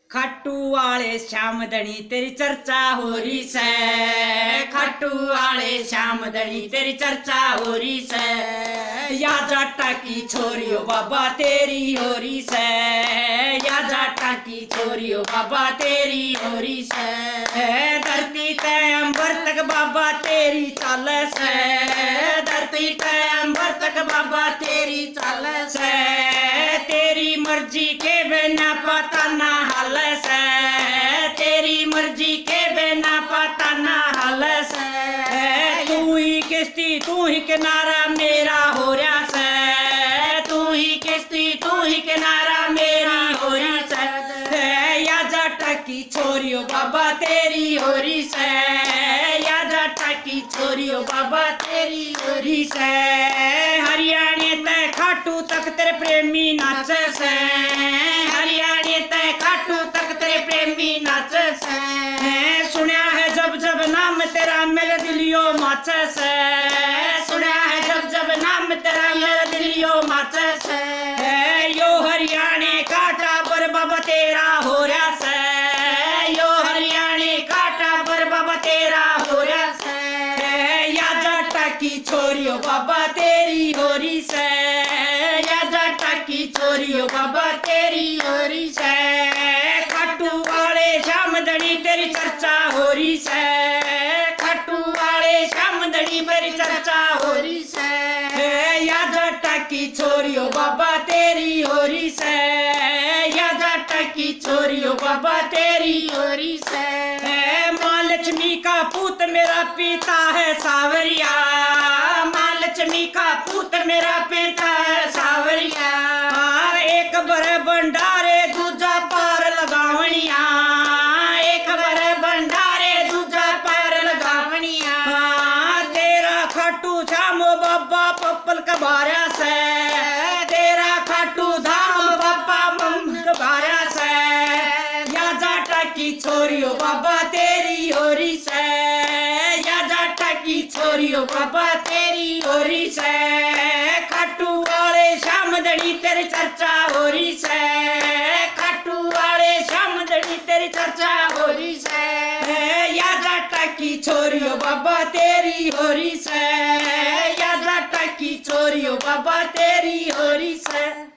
खाटू वाले श्याम दणी तेरी चर्चा हो रही से। खाटू वाले श्याम दणी तेरी चर्चा हो रही से। या जाटा की छोरियो बाबा तेरी हो रही से। या जाटा की छोरियो बाबा तेरी हो रही से। धरती ते अंबर तक बाबा तेरी चाल से। धरती ते अंबर तक बाबा तेरी चाल से। तेरी मर्जी के बिना पता ना हाल से। तेरी मर्जी के बिना पता ना हाल से। तू ही किश्ती तू ही किनारा मेरा हो रहा से। तू ही किश्ती तू ही किनारा मेरा हो रही से। या जाटा की छोरियो बाबा तेरी हो रही से। या जाटा की छोरियो बाबा तेरी हो रही से। हरियाणे ते खाटू तक तेरे प्रेमी नाच से। हरियाणे ते खाटू तक तेरे प्रेमी नाच से। सुनया है जब जब नाम तेरा मेरे दिलियो माच से। सुनया है जब जब नाम तेरा मेरे दिलियो माच से। यो हरियाणे का टाबर बाबा तेरा हो रहा से। यो हरियाणे का टाबर बाबा तेरा हो रहा से। या जाटा की छोरियो बाबा तेरी हो रही से। या जाटा की छोरियो बाबा तेरी हो रही से। खाटू वाले श्याम दणी तेरी चर्चा हो रही से। खाटू वाले श्याम दणी तेरी चर्चा हो रही से। या जाटा की छोरियो बाबा तेरी हो रही से। या जाटा की छोरियो बाबा तेरी हो रही से। माँ लक्ष्मी का पूत मेरा पिता है सावरिया। माँ लक्ष्मी का पूत मेरा पिता है सावरिया। एक बर भंडारे दूजा पार लगावनिया। एक बर भंडारे दूजा पार लगावनिया। तेरा खाटू श्याम बाबा पप्पल कबारा से। तेरा खाटू धाम बाबा मम कबारा से। या जाटा की छोरियो बाबा तेरी हो रही से। या जाटा की छोरियो बाबा तेरी हो रही से। खाटू वाले श्याम दणी तेरी चर्चा हो रही से। खाटू वाले श्याम दणी तेरी चर्चा हो रही से। या जाटा की छोरियो बाबा तेरी हो रही से। या जाटा की छोरियो बाबा तेरी हो रही से।